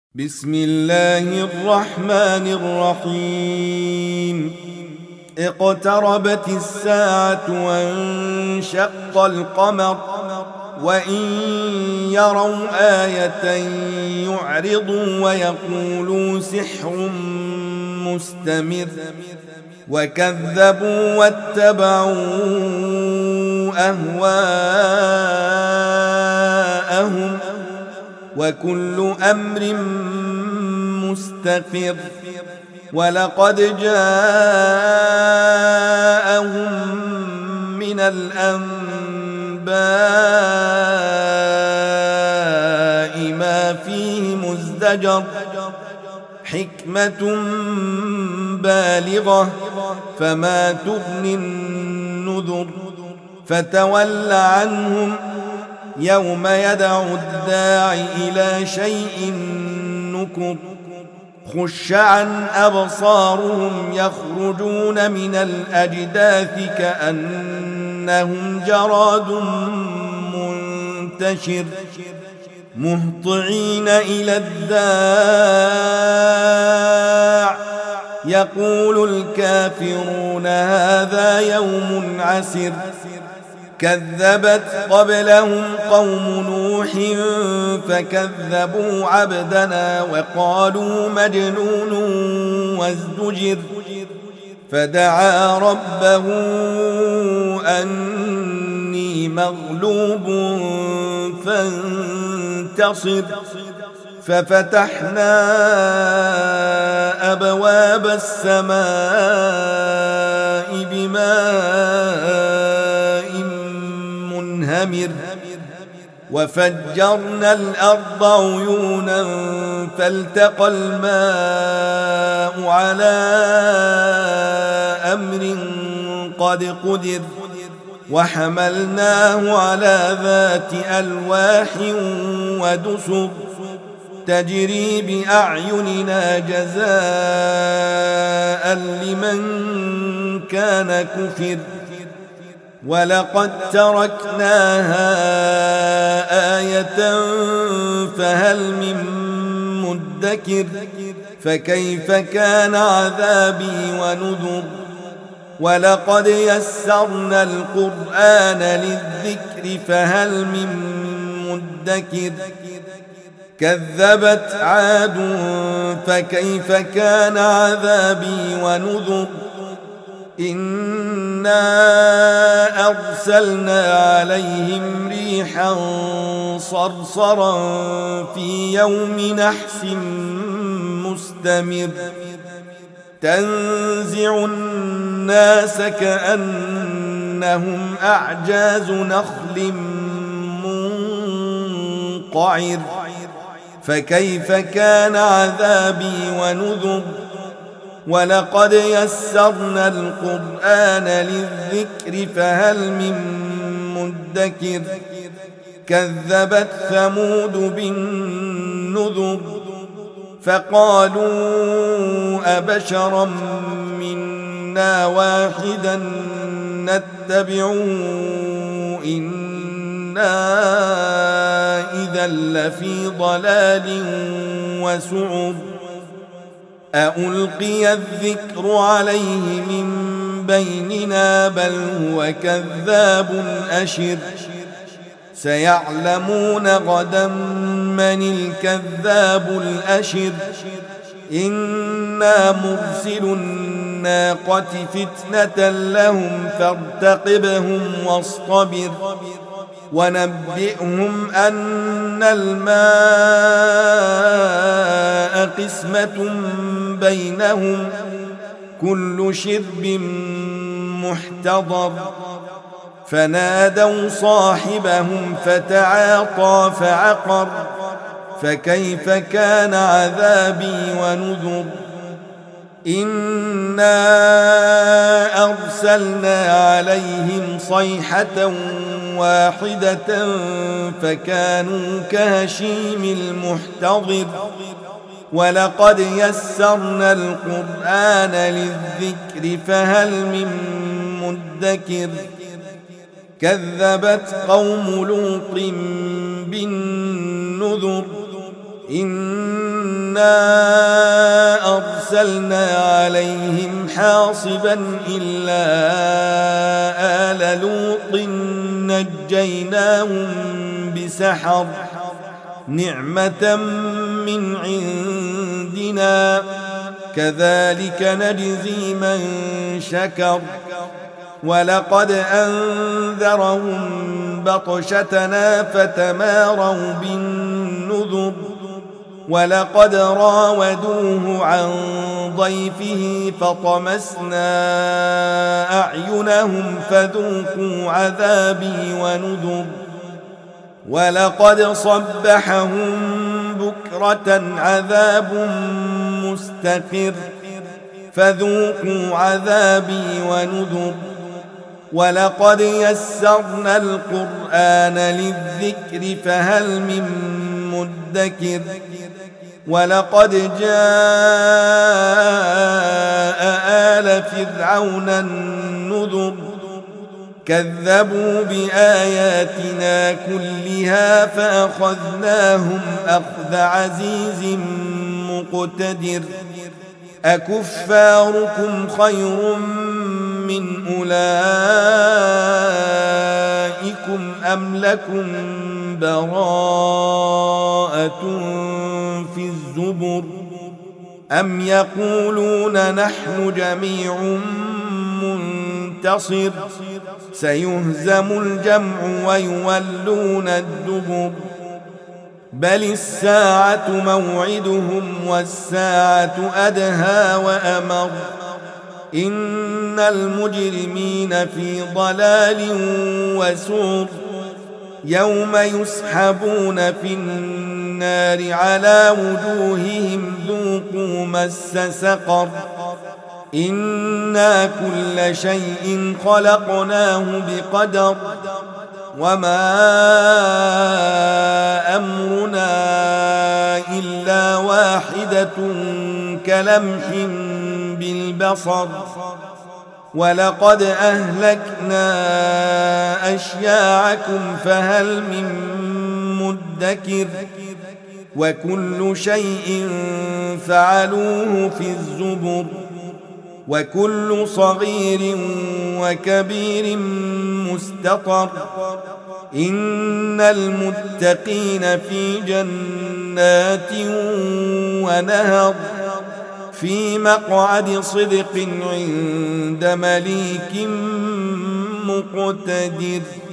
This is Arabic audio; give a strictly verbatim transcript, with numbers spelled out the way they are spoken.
بسم الله الرحمن الرحيم اقتربت الساعة وانشق القمر وإن يروا آية يعرضوا ويقولوا سحر مستمر وكذبوا واتبعوا أهواءهم وكل أمر مستقر ولقد جاءهم من الأنباء ما فيه مزدجر حكمة بالغة فما تغني النذر فتول عنهم يوم يدعو الداعي إلى شيء نكر خش عن أبصارهم يخرجون من الأجداث كأنهم جراد منتشر مهطعين إلى الداع يقول الكافرون هذا يوم عسر كذبت قبلهم قوم نوح فكذبوا عبدنا وقالوا مجنون وازدجر فدعا ربه أني مغلوب فانتصر ففتحنا أبواب السماء بماء منهمر وفجرنا الأرض عيونا فالتقى الماء على أمر قد قدر وحملناه على ذات ألواح ودسر تجري بأعيننا جزاء لمن كان كفر ولقد تركناها آية فهل من مدكر فكيف كان عذابي ونذر ولقد يسرنا القرآن للذكر فهل من مدكر كذبت عاد فكيف كان عذابي ونذر إنا أرسلنا عليهم ريحا صرصرا في يوم نحس مستمر تنزع الناس كأنهم أعجاز نخل منقعر فكيف كان عذابي ونذر ولقد يسرنا القرآن للذكر فهل من مدكر كذبت ثمود بالنذر فقالوا أبشرا منا واحدا نتبعه إنا إذا لفي ضلال وسعر أألقي الذكر عليه من بيننا بل هو كذاب أشر سيعلمون غدا من الكذاب الأشر إنا مرسل الناقة فتنة لهم فارتقبهم واصطبر ونبئهم أن الماء قسمة بينهم كل شرب محتضر فنادوا صاحبهم فتعاطى فعقر فكيف كان عذابي ونذر إنا أرسلنا عليهم صيحة واحدة فكانوا كهشيم المحتضر ولقد يسرنا القرآن للذكر فهل من مدكر كذبت قوم لوط بالنذر إن أرسلنا عليهم حاصبا إلا آل لوط نجيناهم بسحر نعمة من عندنا كذلك نجزي من شكر ولقد أنذرهم بطشتنا فتماروا بالنذر ولقد راودوه عن ضيفه فطمسنا أعينهم فذوقوا عذابي ونذر ولقد صبحهم بكرة عذاب مستقر فذوقوا عذابي ونذر ولقد يسرنا القرآن للذكر فهل من مدكر ولقد جاء آل فرعون النذر كذبوا بآياتنا كلها فأخذناهم أخذ عزيز مقتدر أكفاركم خير من أولئكم أم لكم براءة في الزبر أم يقولون نحن جميع منتصر سيهزم الجمع ويولون الدبر بل الساعة موعدهم والساعة أدهى وأمر إن المجرمين في ضلال وسعر يوم يسحبون في النار على وجوههم ذوقوا مس سقر إنا كل شيء خلقناه بقدر وما أمرنا إلا واحدة كلمح بالبصر ولقد أهلكنا أشياعكم فهل من مدكر وكل شيء فعلوه في الزبر وكل صغير وكبير مستطر إن المتقين في جنات ونهر في مقعد صدق عند مليك مقتدر.